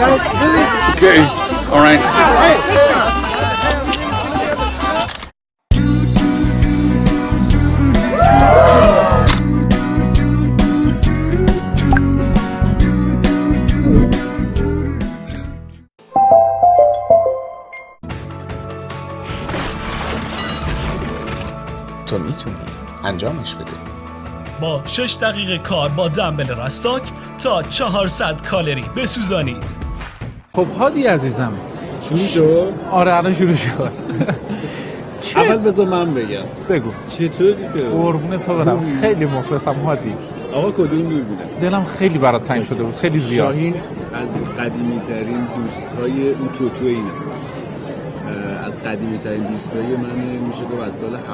Okay, all right. تو میتونی انجامش بده. با 6 دقیقه کار با دمبل رستاک تا 400 کالری بسوزانید. خب هادی عزیزم شروع شد؟ آره الان شروع شد. اول بذار من بگم. بگو چطوری تو؟ قربون تو برم، خیلی مخلصم هادی. آقا کدوم میبینه؟ دلم خیلی برات تنگ شده بود، خیلی زیاد. شاهین از قدیمی ترین دوستای اون توتو اینه. از قدیمی ترین دوستای من میشه گفت از سال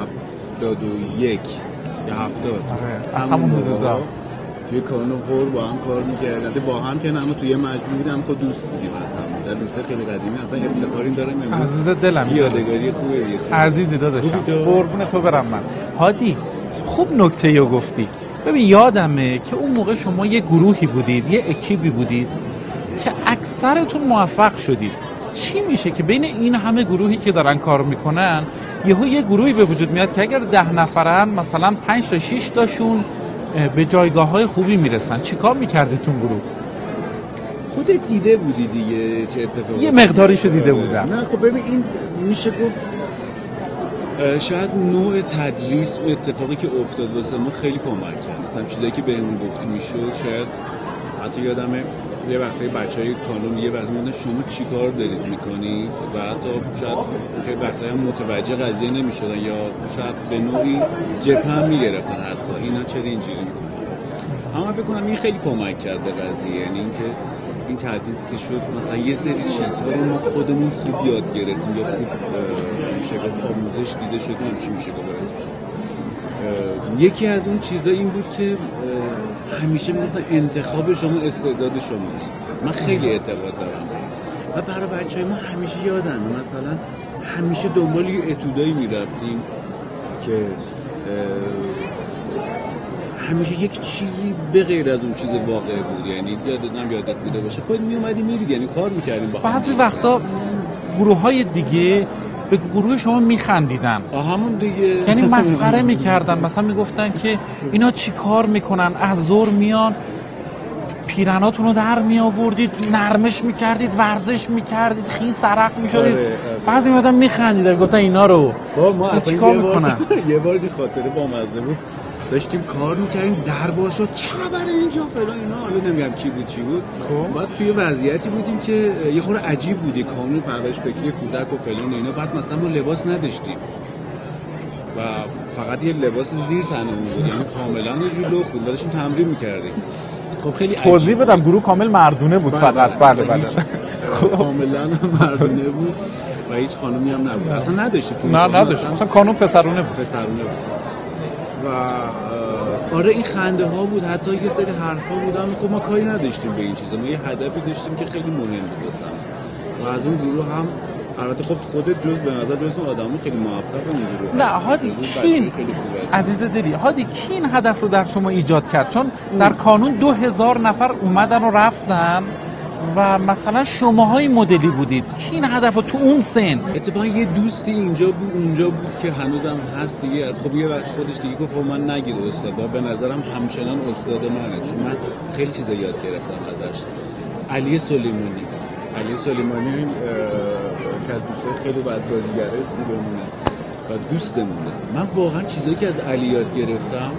71 یا 70. آره. از همون حدودا توی کانون هور با هم کار می‌کردیم. با هم که نه اما توی مجموعه بودیم، خود دوست بودیم از هم. در دوسته خیلی قدیمی اصلا افتخاری داره. عزیز دلم، یادگاری خوبه. عزیزی داداشم، قربون تو برم من. هادی خوب نکته‌ایو گفتی. ببین یادمه که اون موقع شما یه گروهی بودید، یه اکیبی بودید که اکثرتون موفق شدید. چی میشه که بین این همه گروهی که دارن کار میکنن یه گروهی به وجود میاد که اگر 10 نفرن مثلا 5 تا 6 تاشون به جایگاه‌های خوبی میرسن؟ چیکار می‌کردید تو گروه؟ خودت دیده بودی دیگه چه اتفاقی؟ یه مقداریشو دیده بودم. نه خب ببین این میشه گفت شاید نوع تدریس و اتفاقی که افتاد واسه ما خیلی کمک کرد. مثلا چیزایی که بهمون گفته میشد، شاید حتی یادمه یه وقتی بچهای کانون یه وقتی میگن شما چیکار دارید میکنید و حتی شاید که وقتی هم متوجه قضیه نمیشدن یا شاید به نوعی جبهه هم میگرفتن حتی اینا چرا اینجوری میکنن. اما فکر کنم این خیلی کمک کرد به قضیه، یعنی اینکه این تدریس که شد مثلا یه سری چیزها رو ما خودمون خوب یاد گرفتیم یا خوب میشه گفت آموزش دیده شدیم. همچین میشه گفت یکی از اون چیزا این بود که همیشه میگفتن انتخاب شما استعداد شماست. من خیلی اعتقاد دارم و برای بچهای ما همیشه یادمه مثلا همیشه دنبال یه اتودایی میرفتیم که همیشه یک چیزی به غیر از اون چیز واقعی بود. یعنی یادت بوده باشه خود میومدی میدید، یعنی کار میکردیم با بعضی وقتا گروه‌های دیگه به گروه شما میخندیدن، همون دیگه، یعنی مسخره میکردن. مثلا میگفتن که اینا چی کار میکنن، از زور میان پیرناتون رو در میآوردید، نرمش میکردید، ورزش میکردید، خیلی سرق میشدید. بعضی میادن میخندیدن، گفتن اینا رو ما چی کار میکنن. یه بار این خاطره با مزه بود، داشتیم کار میکردیم در باشو چه خبره اینجا فلان اینا، حالا نمیگم کی بود چی بود. بعد توی وضعیتی بودیم که یه خورده عجیب بود، کانون پرورش فکری کودک و فلان اینا. بعد مثلا ما لباس نداشتیم و فقط یه لباس زیر تنمون بود، یعنی کاملا یه جور لخت بود و داشتیم تمرین میکردیم. خب خیلی توضیح بدم گروه کامل مردونه بود فقط. بله کاملا مردونه بود و هیچ خانومی هم نبود، اصلا نداشتیم. نه نداشتیم، مثلا کانون پسرونه بود. و آره این خنده ها بود، حتی یه سری حرفا بودن. خب ما کاری نداشتیم به این چیزا، ما یه هدفی داشتیم که خیلی مهم بود و از اون گروه هم البته خب خودت جز به نظر جز اون آدمی خیلی موفق اون گروه. نه هادی کین عزیز دلی، هادی کین هدف رو در شما ایجاد کرد، چون در کانون 2000 نفر اومدن و رفتن و مثلا شماهای مدلی بودید. کین هدف رو تو اون سن. اتفاقا یه دوستی اینجا بود اونجا بود که هنوزم هست دیگه. خب یه وقت خودش دیگه گفت من نگید استاد، به نظرم همچنان استاد منه، چون من خیلی چیزا یاد گرفتم ازش. علی سلیمانی که از دوستای خیلی بد بازیگره بودمونه و دوستمونه. من واقعا چیزایی که از علی یاد گرفتم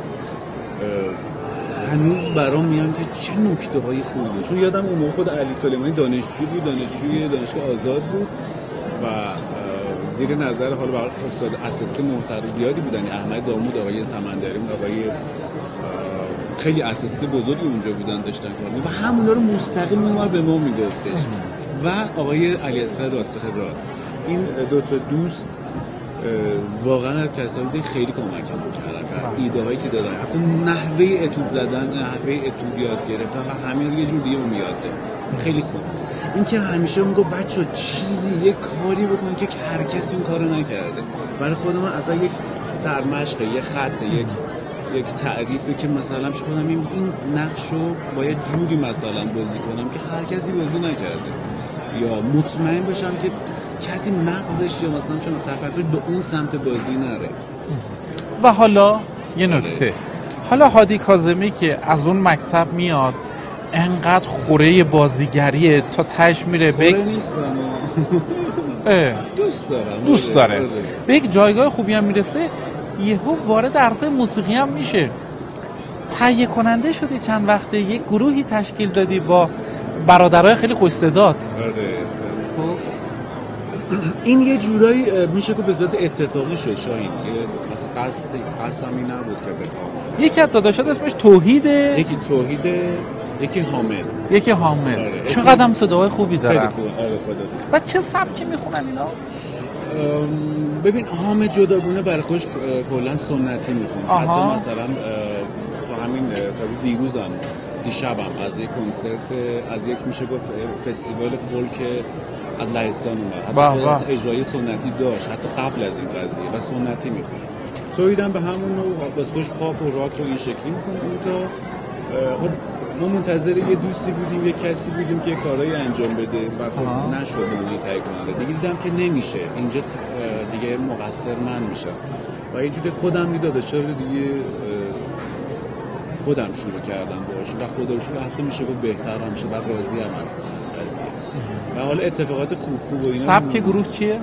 هنوز برام میام که چه نکته‌های خوبه. چون یادم اون موقع خود علی سلیمانی دانشجو بود، دانشجوی دانشگاه آزاد بود و زیر نظر حالا برای استاد اساتید محترم زیادی بودن، احمد دامود، آقای سمندری، آقای خیلی اساتید بزرگی اونجا بودن داشتن کار و همونا رو مستقیم به ما میگفتش. و آقای علی اصغر داستخبرات، این دو تا دوست واقعا از کسانی خیلی کمک کردن، ایده هایی که دادن، حتی نحوه اتود زدن، نحوه اتود یاد گرفتن و همین یه جور دیگه اون یاد داد. خیلی خوب. این که همیشه میگه بچه‌ها چیزی یک کاری بکن که هر کسی اون کارو نکرده. برای خود من اصلا یک سرمشق، یک خط، یک یک تعریفی که مثلا چه کنم این نقشو باید جوری مثلا بازی کنم که هر کسی بازی نکرده یا مطمئن باشم که کسی مغزش یا مثلا چون تفکر به اون سمت بازی نره. و حالا یه نکته، حالا هادی کاظمی که از اون مکتب میاد انقدر خوره بازیگریه تا تهش میره به نیستم دوست داره به یک جایگاه خوبی هم میرسه، یهو وارد عرصه موسیقی هم میشه. تهیه کننده شدی چند وقته، یک گروهی تشکیل دادی با برادرای خیلی خوش صدات. این یه جورایی میشه که به صورت اتفاقی شد شاهین، مثلا قصدم این نبود که بخوام. یکی از داداشات اسمش توحیده، یکی توحیده، یکی حامد. چقدر هم صداهای خوبی دارن. خیلی خوبه. آره خدا. و چه سبکی میخونن اینا؟ ببین حامد جداگونه برای خودش کلا سنتی میخونه. حتی مثلا تو همین دیروزم دیشبم از یک کنسرت از یک میشه گفت فستیوال فولک از لهستان اومد. حتی اجرای سنتی داشت حتی قبل از این قضیه و سنتی میخونه. تویدم به همون نوع واسه خودش پاپ و راک رو این شکلی میخونه. تا خب ما منتظر یه دوستی بودیم، یه کسی بودیم که کارهایی انجام بده و خب نشد اونی تایید کننده. دیگه دیدم که نمیشه، اینجا دیگه مقصر من میشم و یه جوری خودم میدادشه دیگه خودم شروع کردم باهاش و خدا رو شروع حتی میشه گفت بهتر هم میشه و راضی هم هستم قضیه. و حالا اتفاقات خوب و اینا. سبک گروه چیه؟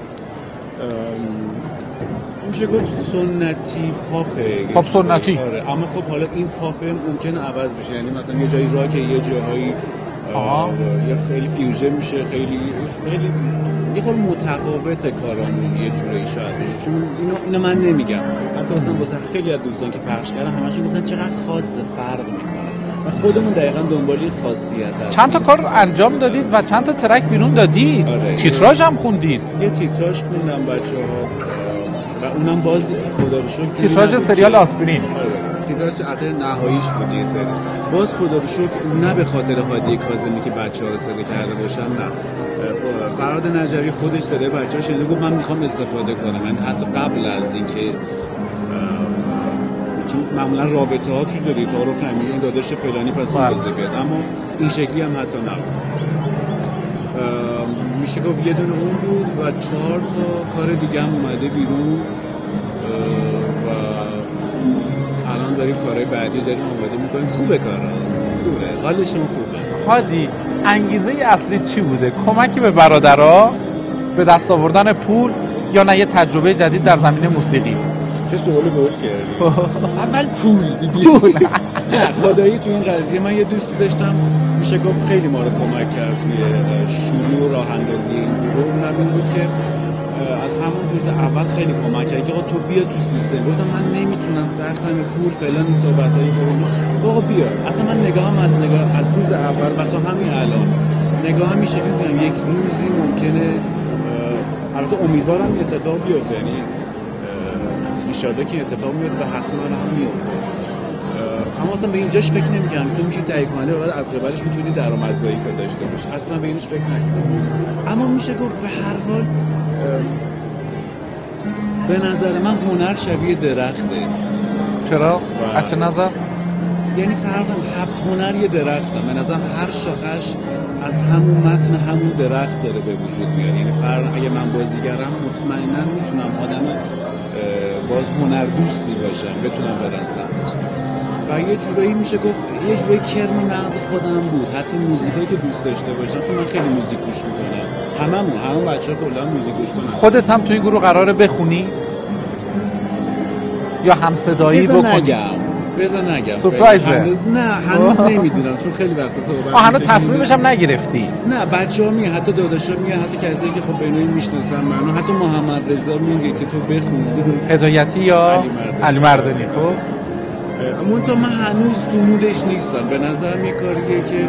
میشه گفت سنتی پاپ سنتی. آره اما خب حالا این پاپ ممکنه عوض بشه، یعنی مثلا یه جایی راک، یه جاهایی یا خیلی فیوژن میشه، خیلی یه خورده متفاوت کارامون یه جوری شاید بشه. چون اینو من نمیگم، حتی مثلا واسه خیلی از دوستان که پخش کردن همشون گفتن چقدر خاصه، فرق میکنه و خودمون دقیقاً دنبال این خاصیت هست. چند تا کار انجام دادید و چند تا ترک بیرون دادید. تیتراژ هم خوندید. یه تیتراژ خوندم بچه‌ها و اونم باز خدا رو شکر تیتراژ سریال آسپرین. تیتراژ عطر نهاییش بود یه سری. باز خدا رو شکر نه به خاطر هادی کاظمی که بچه‌ها رو صدا کرده باشم، نه فراد نجوی خودش صدای بچه‌ها شنیده گفت من میخوام استفاده کنم. من حتی قبل از اینکه چون معمولا رابطه ها چیزی تعارف نمیگه این داداش فلانی پس اون بازی بیاد، اما این شکلی هم حتی نبود. میشه گفت یه دونه اون بود و 4 تا کار دیگه هم اومده بیرون و الان داریم کارهای بعدی داریم اومده میکنیم. خوبه کارا، خوبه، حالشون خوبه. هادی انگیزه اصلی چی بوده؟ کمکی به برادرها به دست آوردن پول یا نه یه تجربه جدید در زمینه موسیقی؟ چه سوالی بود کردی؟ اول پول دیدی. خدایی تو این قضیه من یه دوستی داشتم میشه گفت خیلی ما رو کمک کرد توی شروع راه اندازی این گروه. اونم این بود که از همون روز اول خیلی کمک کرد که تو بیا تو سیستم. گفتم من نمیتونم، سختم، پول فلان این صحبتایی که آقا بیا. اصلا من نگاهم از روز اول و تا همین الان نگاهم میشه که یک روزی ممکنه، البته امیدوارم این اتفاق بیفته، یعنی انشالله که اتفاق میفته و حتما هم میفته. اما اصلا به اینجاش فکر نمی‌کردم تو میشی تایید کننده و بعد از قبلش میتونی درآمدزایی که داشته باشی. اصلا به اینش فکر نکردم. اما میشه گفت به هر حال به نظر من هنر شبیه درخته. چرا؟ از چه نظر؟ یعنی فرضاً 7 هنر یه درخته. به نظرم هر شاخش از همون متن همون درخت داره به وجود میاد. یعنی فرضاً اگه من بازیگرم مطمئناً میتونم آدم باز هنر دوستی باشم، بتونم برم سمتش. و یه جورایی میشه گفت یه جورایی کرم مغز خودم بود، حتی موزیکایی که دوست داشته باشم، چون من خیلی موزیک گوش میکنم. همون بچه‌ها کلا موزیک گوش میکنن. خودت هم تو این گروه قراره بخونی یا همصدایی بکنی؟ بذار نگم. سورپرایزه. هنوز نمیدونم چون خیلی وقتا صحبت هنوز تصمیمش هم نگرفتی؟ نه بچه‌ها میگن، حتی داداشا میگن، حتی کسایی که خب بینایی میشناسن منو، حتی محمد رضا میگه که تو بخون. هدایتی یا علی مردانی. خب منتها من هنوز تو مودش نیستم. به نظرم یه کاریه که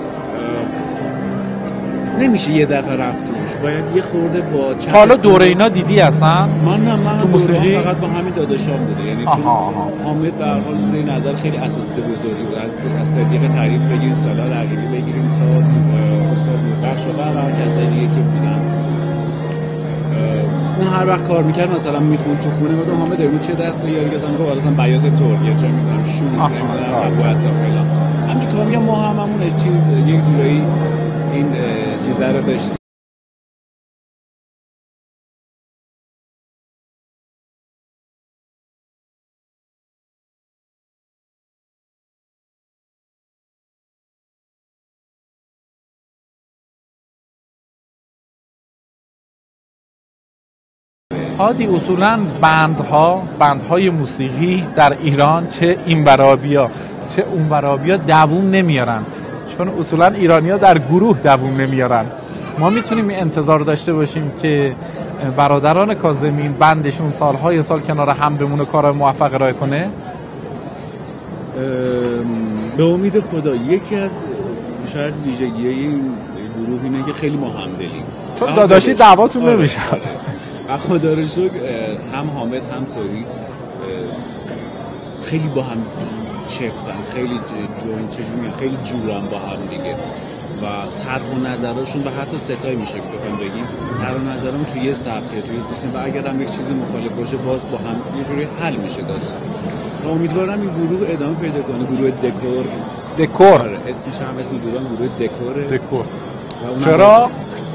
نمیشه یه دفعه رفت توش، باید یه خورده با چند حالا دوره اینا دیدی اصلا؟ من تو موسیقی فقط با همین داداشام بوده، یعنی چون حامد در حال زیر نظر خیلی اساتید بزرگی بود، از صدیق تعریف بگیریم، سالار عقیلی بگیریم تا استاد بخش و کسایی دیگه که بودن. اون هر وقت کار میکرد مثلا میخوند تو خونه بودم همه داریم چه درس یا دیگه مثلا بالاتر بیات ترکیه چه میدونم شور نمیدونم ابوات فلان همین کار میگم ما هممون چیز یک جورایی این چیزا رو داشتیم. هادی اصولاً بندهای موسیقی در ایران چه این برابیا چه اون برابیا دووم نمیارن، چون اصولاً ایرانی‌ها در گروه دووم نمیارن. ما میتونیم انتظار داشته باشیم که برادران کاظمی بندشون سالهای سال کنار هم بمونه، کار موفق ارائه کنه؟ به امید خدا. یکی از شاید ویژگی‌های این گروه اینه که خیلی ما همدلیم، چون داداشی دعواتون نمیشه. خدا رو شکر هم حامد هم توری خیلی با هم چفتن، خیلی خیلی جورن با هم دیگه و طرح و نظرشون و حتی ستایی میشه که بخوایم بگیم طرح و نظرمون توی یه سبکه توی سیستم و اگر هم یک چیزی مخالف باشه باز با هم یه جوری حل میشه داشت و امیدوارم این گروه ادامه پیدا کنه. گروه دکور اسمش هم اسم گروه دکور. چرا؟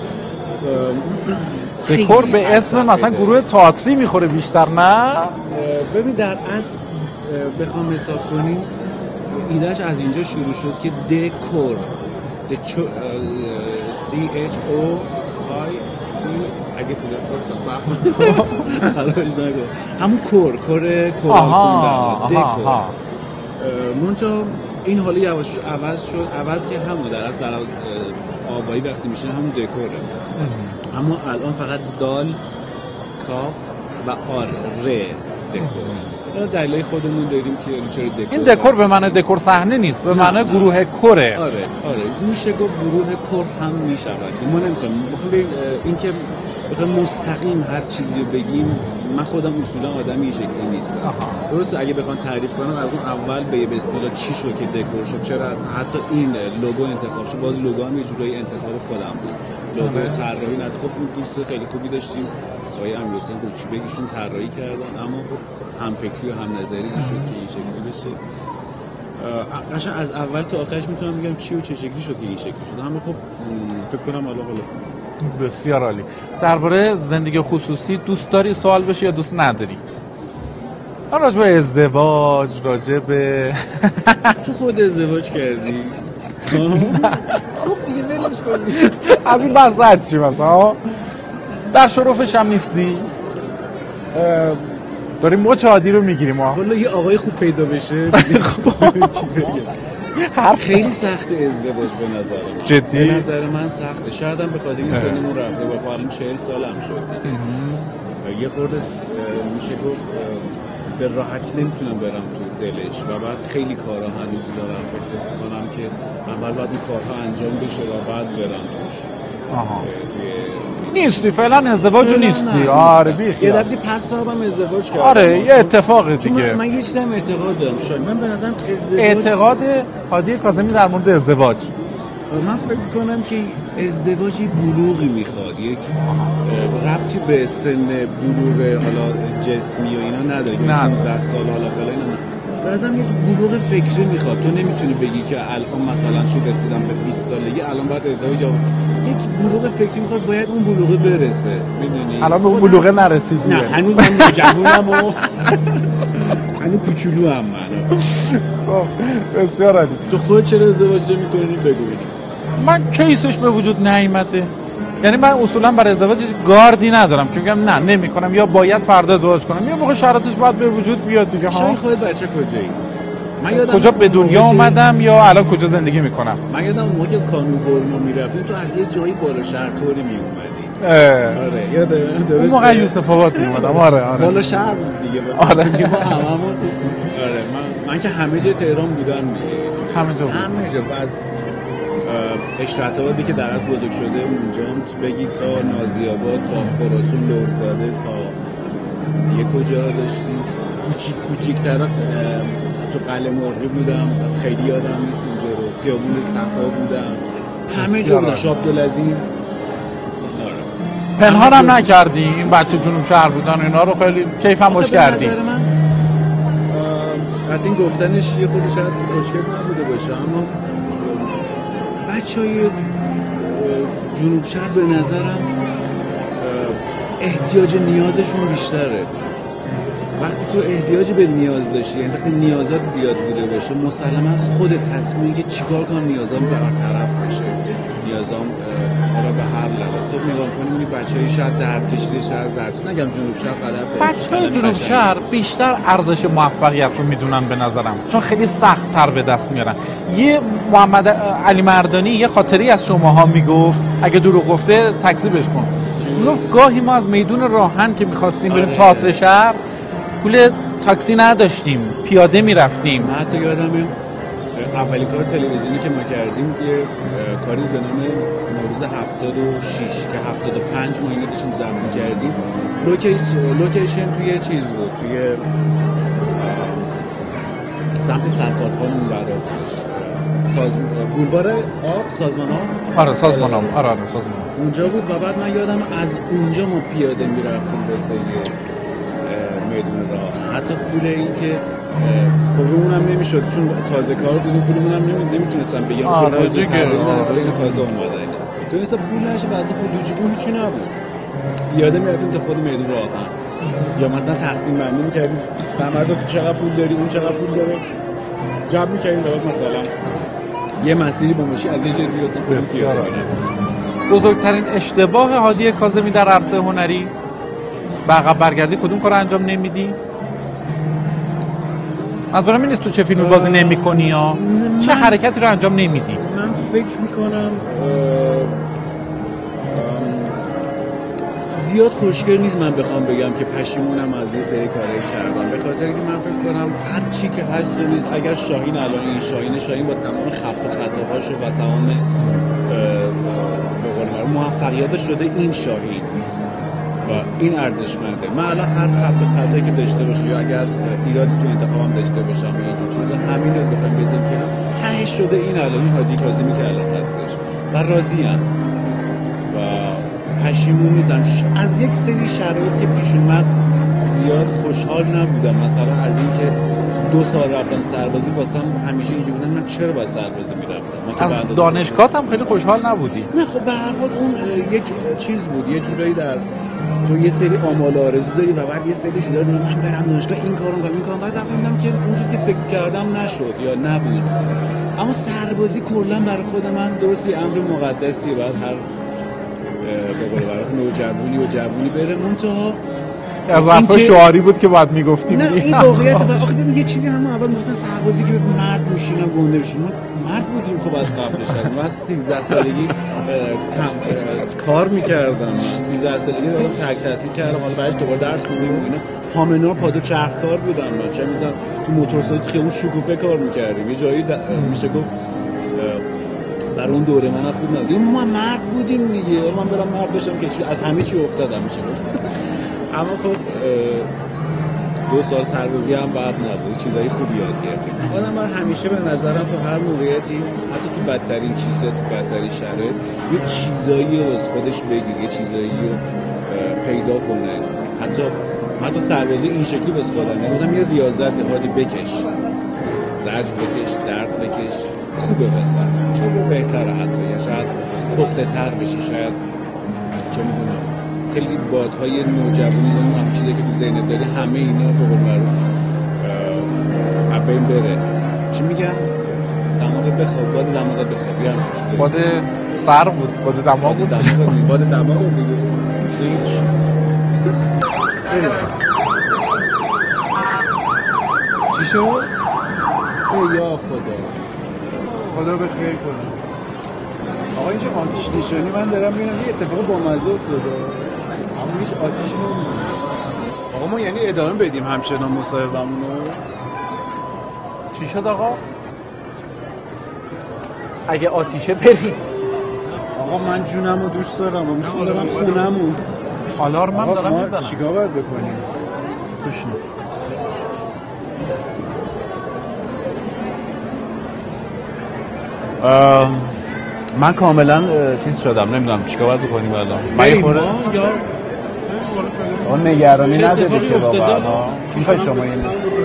دکور به اسم مثلا گروه تئاتری میخوره بیشتر، نه؟ ببین در اصل بخوام حساب کنیم ایدهش از اینجا شروع شد که دکور CHOI اگه تو دست همون کور دکور منتها این حالا یواش عوض که همون در اصل در آوایی وقتی میشه همون دکوره، اما الان فقط دال کاف و آر ر دکور. دلیل خودمون داریم که چرا دکور. این دکور به معنی دکور صحنه نیست، به معنی گروه کوره. آره میشه گفت گروه کور هم میشود. ما نمیخوایم این که بخوایم مستقیم هر چیزی رو بگیم. من خودم اصولا آدمی این شکلی نیستم. درسته اگه بخوام تعریف کنم از اون اول به اصطلاح چی شد که دکور شد، چرا از حتی این لوگو انتخاب شد. باز لوگو هم یه جورایی انتخاب خودم بود. لوگو طراحی نه خب اون دوست خیلی خوبی داشتیم آقای امیرحسین قوچیبگیشون طراحی کردن، اما خب هم فکری و هم نظری شد که این شکلی بشه. قشنگ از اول تا آخرش میتونم بگم چی و چه شکلی شد که این شکلی شد. اما خب فکر کنم حالا بسیار عالی. درباره زندگی خصوصی دوست داری سوال بشه یا دوست نداری؟ راجع به ازدواج، راجع به تو خود ازدواج کردی؟ خب دیگه ولش کنی. از این بحث رد چی مثلا؟ در شرفش هم نیستی؟ داریم مچ عادی رو میگیریم. والا یه آقای خوب پیدا بشه چی بگم؟ خیلی سخت ازدواج به نظر من. جدی؟ به نظر من سخته. شاید هم به خاطر این سنمون رفته و الان 40 سالم شد دیگه. یه خورده میشه گفت به راحتی نمیتونم برم تو دلش و بعد خیلی کارها هنوز دارم احساس میکنم که اول باید این کارها انجام بشه و بعد برم توش. نیستی فعلا ازدواج نیستی. آره یه دفعه پس فرضم ازدواج کردم. آره یه اتفاق دیگه. من یه چیزی هم اعتقاد دارم. شاید من به نظرم اعتقاد هادی کاظمی در مورد ازدواج، من فکر کنم که ازدواج بلوغی میخواد، یک ربطی به سن بلوغ حالا جسمی و اینا نداره که 15 سال حالا فعلا اینا برازم یک بلوغ فکری میخواد. تو نمیتونی بگی که الان مثلا شو رسیدم به 20 سالگی الان باید ازدواج، یا یک بلوغ فکری میخواد باید اون بلوغ برسه. میدونی الان به اون بلوغ نرسیدی؟ نه هنوز من جوونم و هنوز کوچولو هم من. بسیار عالی. تو خودت چرا ازدواج نمی‌کنی بگو. من کیسش به وجود نیامده. یعنی من اصولا برای ازدواج گاردی ندارم که میگم نه نمی‌کنم یا باید فردا ازدواج کنم. یه موقع شرایطش باید به وجود بیاد دیگه. شاید خودت بچه کجایی؟ من یادم کجا به دنیا اومدم یا الان کجا زندگی میکنم. من یادم اون موقع کانون هورمون میرفتیم تو از یه جایی بالا شهر طوری میومدی. آره یادم اون موقع یوسف آباد میومدم. آره بالا شهر دیگه واسه ما هممون. آره من که همه جای تهران بودم دیگه. همه جا از اشرت که در از بزرگ شده اونجا بگی تا نازی‌آباد تا خراسان لرزاده تا یه کجا داشتیم کوچیک‌تر تو قلعه مرغی بودم، خیلی یادم نیست اونجا رو. خیابون صفا بودم، همه جا بودم. شاب دلعظیم. پنهانم نکردی این بچه جنوب شهر بودن اینا رو خیلی کیفم باش کردی. به نظر من حتی این گفتنش یه خودی شاید مشکل نبوده باشه، اما بچهای جنوب شهر به نظرم احتیاج نیازشون بیشتره. وقتی تو احتیاج به نیاز داشتی، یعنی وقتی نیازات زیاد بوده باشه، مسلما خودت تصمیم که چیکار کنم نیازام برطرف بشه، نیازام حالا به هر لحاظ. خب نگاه کنیم این بچه‌ای شاید درد کشیده، شهر زرد، نگم جنوب شهر قدر بچه‌های جنوب شهر بیشتر ارزش موفقیت رو میدونن به نظرم، چون خیلی سخت تر به دست میارن. یه محمد علی مردانی یه خاطری از شماها میگفت، اگه دروغ گفته تکذیبش کن. میگفت گاهی ما از میدون راهن که می‌خواستیم بریم تئاتر شهر پول تاکسی نداشتیم، پیاده میرفتیم. من حتی یادم اولین کار تلویزیونی که ما کردیم یه کاری به نام نوروز 76 که 75 ما اینو داشتیم ضبط کردیم. لوکیشن توی چیز بود، توی سمت ستارخان اون برا بولوار آب سازمان آب. آره سازمان آب، آره سازمان آب اونجا بود و بعد من یادم از اونجا ما پیاده میرفتیم واسه میدون راه. حتی پول این که خب رومونم نمیشد چون تازه کار بود، پولمون هم نمیتونستم بگم آره دیگه این تازه اومده اینا تو مثلا پول نشه، واسه پول دوجیبون هیچی نبود. پیاده میرفتیم تا خود میدون راه یا مثلا تقسیم بندی می‌کردیم، بعضی تو چقدر پول داری، اون چقدر پول داره، جمع می‌کردیم بعد مثلا یه مسیری با ماشین از یه جایی برسیم. بسیار بزرگترین اشتباه هادی کاظمی در عرصه هنری به عقب برگردی کدوم کار انجام نمیدی؟ منظورم این نیست تو چه فیلمی بازی نمی‌کنی یا چه حرکتی رو انجام نمیدی؟ من فکر می‌کنم زیاد خوشگل نیست من بخوام بگم که پشیمونم از یه سری کارایی کردم، به خاطر اینکه من فکر کنم هر چی که هست و نیست. اگر شاهین الان این شاهین با تمام خط و خطاهاش و تمام موفقیت شده این شاهین و این ارزشمنده. من الان هر خط و خطایی که داشته باشه یا اگر ایرادی تو انتخابم داشته باشم یا این چیزا همین رو بخوام بزنم که ته شده این الان این هادی کاظمی که الان هستش و راضی‌ام و پشیمون نیستم. از یک سری شرایط که پیش اومد زیاد خوشحال نبودم، مثلا از اینکه 2 سال رفتم سربازی واسم همیشه اینجوری بودم من چرا باید سربازی میرفتم. از دانشگاهت هم خیلی خوشحال نبودی؟ نه خب به هر حال اون یک چیز بود، یه جورایی در تو یه سری آمال آرزو داری و بعد یه سری چیزا داری، من برم دانشگاه این کارو کنم بعد رفتم که اون چیزی که فکر کردم نشد یا نبود. اما سربازی کلا برای خود من درست یه امر مقدسی، بعد هر به قول نوجوانی و جوونی بره منتها از وقتا شعاری بود که بعد میگفتی. نه این واقعیت آخه ببین یه چیزی هم اول میگفتن سربازی که مرد میشینن گنده میشین. ما مرد بودیم خب از قبلش من از 13 سالگی کار میکردم، من 13 سالگی دارم تک تحصیل کردم، حالا بعدش دوباره درس خوندیم و اینا. پامنور پادو چرخکار بودم من، چه میدونم تو موتورسایکل خیابون شکوفه کار میکردیم، یه جایی میشه گفت برای اون دوره من خوب نبود. ما مرد بودیم دیگه، من برم مرد بشم که از همه چی افتادم میشه گفت. اما خب 2 سال سربازی هم بعد نبود، چیزای خوبی یاد گرفتیم. آدم من همیشه به نظرم تو هر موقعیتی، حتی تو بدترین چیزا، تو بدترین شرایط، یه چیزایی رو از خودش بگیر، یه چیزایی رو پیدا کنه. حتی سربازی این شکلی بس خودم نمیدونم یه ریاضت هادی بکش، زجر بکش، درد بکش، خوبه واسه چیز بهتره، حتی یا شاید پخته تر بشی، شاید چه میدونم خیلی بادهای نوجوانی و هم چیزی که تو ذهنت داری همه اینا به قول معروف بین بره. چی میگن؟ دماغت بخواب، باد دماغت بخواب، یا همچین چیزی. باد سر بود، باد دماغ بود. باد دماغ بود دیگه. هیچ. چی شد؟ ای یا خدا به خیر کنه. آقا اینجا آتیش نشانی من دارم میبینم یه اتفاق بامزه افتاده، اما هیچ آتیشی نمیاد. آقا ما یعنی ادامه بدیم همچنان مصاحبه‌مونو؟ چی شد آقا؟ اگه آتیشه بریم. آقا من جونمو دوست دارم، من میخوام برم خونمون. آلارم هم دارم میزنم. چیکار باید بکنیم؟ بشنو. من کاملا چیز شدم، نمیدونم چیکار باید بکنیم الان. من یه خورده اون نگرانی نداری که واقعا میخوای شما این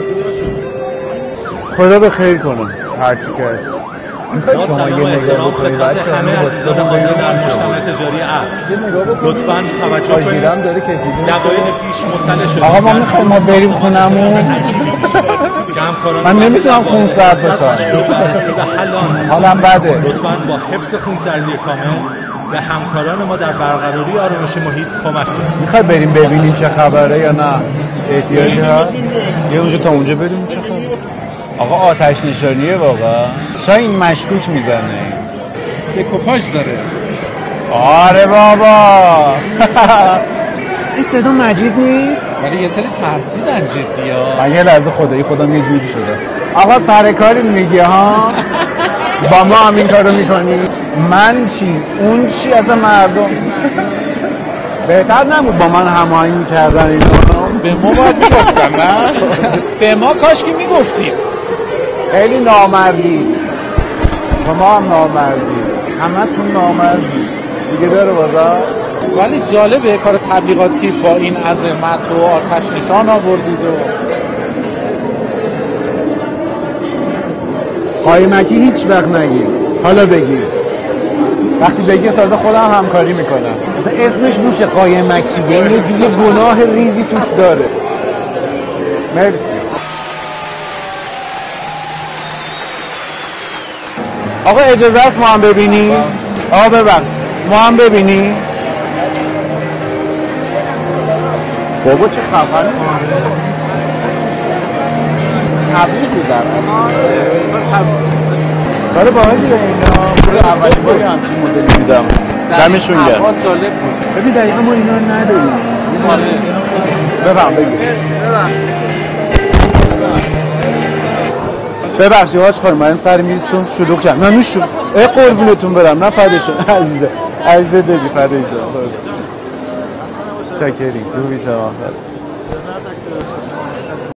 خدا به خیر کنم هر چی که هست. با سلام و احترام خدمت همه عزیزان حاضر در مجتمع تجاری ارگ، لطفاً توجه کنید. دقایق پیش مطلع شدیم آقا ما میخوایم ما بریم خونمون. من نمیتونم خون سرد بشم، حالم بده. لطفاً با حفظ خونسردی کامل به همکاران ما در برقراری آرامش محیط کمک کنید. میخوای بریم ببینیم چه خبره یا نه؟ احتیاجی هست؟ یه اونجا تا اونجا بریم چه خبره؟ آقا آتش نشانیه واقعا. شاید این مشکوک میزنه. دکوپاژ داره. آره بابا. این صدا مجید نیست؟ ولی یه سری ترسیدن جدی ها. من یه لحظه خدایی خودم یه جوری شده. آقا سر کاری میگی ها؟ با ما هم این کارو میکنی؟ من چی؟ اون چی از مردم؟ بهتر نبود با من هماهنگ میکردن اینا؟ به ما باید میگفتن نه؟ به ما کاش که میگفتیم. خیلی نامردی. شما هم نامردی. همه تون نامردی. دیگه داره بازار؟ ولی جالبه کار تبلیغاتی با این عظمت و آتش نشان آوردید و قایمکی هیچ وقت نگیر. حالا بگیر. وقتی بگیر تازه خودم همکاری میکنم. مثلا اسمش روشه قایمکی، یعنی یه جوری گناه ریزی توش داره. مرسی. آقا اجازه است ما هم ببینی؟ آقا ببخشید ما هم ببینی؟ بابا چه خبره؟ تبلیغ بودن کار باحالیه اینا. اولین باری همچین مدلی دیدم. دمشون گرم. جالب بود. ببین دقیقا ما اینا رو نداریم. بفهم بگید. ببخشید حاج خانم من سر میزتون شلوغ کردم. نه نوش ای قربونتون برم نه فداشون عزیزه دیدی فدای جان. چاکریم. خوبی شما.